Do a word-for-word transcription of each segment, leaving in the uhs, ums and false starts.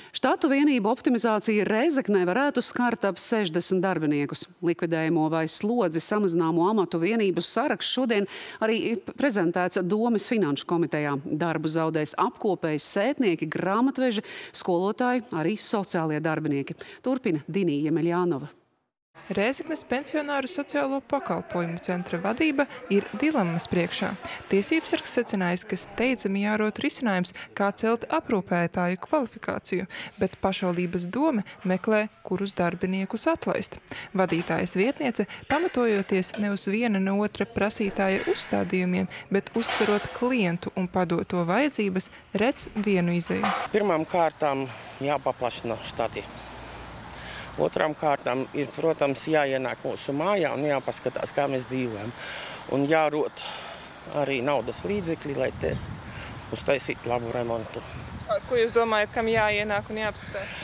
Štatu vienību optimizācija Rēzeknē varētu skart ap sešdesmit darbiniekus. Likvidējumu vai slodzi samazināmo amatu vienību saraksts šodien arī prezentēts Domes finanšu komitejā. Darbu zaudēs apkopējas sētnieki, grāmatveži, skolotāji, arī sociālie darbinieki. Turpina Dinija Jemeļānova. Rēzeknes pensionāru sociālo pakalpojumu centra vadība ir dilemmas priekšā. Tiesībsargs secinājis, ka steidzami jārot risinājums, kā celt aprūpētāju kvalifikāciju, bet pašvaldības dome meklē, kurus darbiniekus atlaist. Vadītājas vietniece, pamatojoties ne uz viena no otra prasītāja uzstādījumiem, bet uzsverot klientu un padoto vajadzības, redz vienu izēju. Pirmām kārtām jāpaplašina štati. Otrām kārtām ir, protams, jāienāk mūsu mājā un jāpaskatās, kā mēs dzīvojam. Un jārot arī naudas līdzekļi, lai te uztaisītu labu remontu. Ko jūs domājat, kam jāienāk un jāapskatās?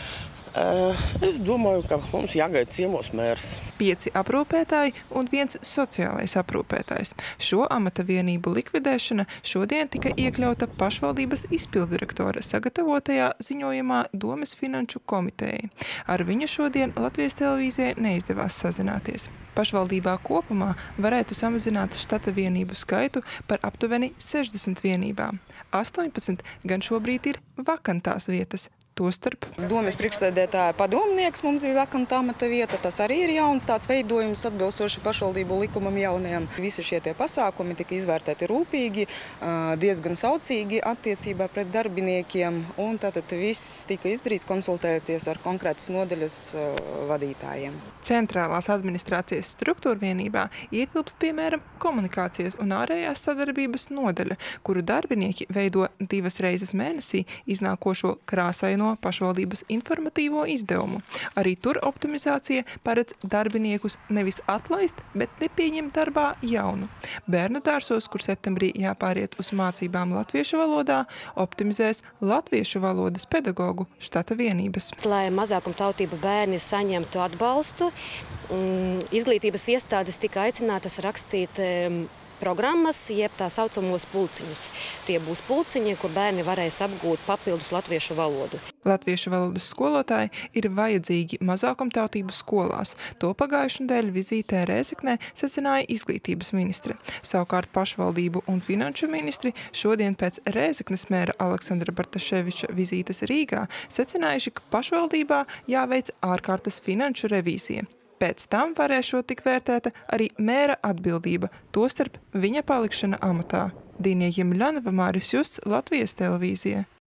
Es domāju, ka mums jāgaida ciemos mērs. Pieci aprūpētāji un viens sociālais aprūpētājs. Šo amata vienību likvidēšana šodien tika iekļauta pašvaldības izpildirektora sagatavotajā ziņojumā Domes finanšu komitejai. Ar viņu šodien Latvijas televīzijai neizdevās sazināties. Pašvaldībā kopumā varētu samazināt štata vienību skaitu par aptuveni sešdesmit vienībām. astoņpadsmit gan šobrīd ir vakantās vietas. Tostarp. Domes priekšsēdētāja padomnieks mums ir vakanta amata vieta. Tas arī ir jauns tāds veidojums atbilstoši pašvaldību likumam jaunajam. Visi šie tie pasākumi tika izvērtēti rūpīgi, diezgan saucīgi attiecībā pret darbiniekiem. Un tātad viss tika izdarīts konsultējoties ar konkrētas nodaļas vadītājiem. Centrālās administrācijas struktūra vienībā ietilpst, piemēram, komunikācijas un ārējās sadarbības nodaļa, kuru darbinieki veido divas reizes mēnesī iznākošo krāsaino pašvaldības informatīvo izdevumu. Arī tur optimizācija paredz darbiniekus nevis atlaist, bet nepieņemt darbā jaunu. Bērnu dārsos, kur septembrī jāpāriet uz mācībām latviešu valodā, optimizēs latviešu valodas pedagogu štata vienības. Lai mazākumtautību bērni saņemtu atbalstu, izglītības iestādes tika aicinātas rakstīt programmas, jeb tā saucamos pulciņus. Tie būs pulciņi, kur bērni varēs apgūt papildus latviešu valodu. Latviešu valodas skolotāji ir vajadzīgi mazākumtautību skolās. To pagājušu nedēļu vizītē Rēzeknē secināja izglītības ministre. Savukārt pašvaldību un finanšu ministri šodien pēc Rēzeknes mēra Aleksandra Bartaševiča vizītes Rīgā secinājuši, ka pašvaldībā jāveic ārkārtas finanšu revīzija. Pēc tam varēšot tik vērtēta arī mēra atbildība, tostarp viņa palikšana amatā. Dinija Jemeļānova, Māris Justs, Latvijas televīzija.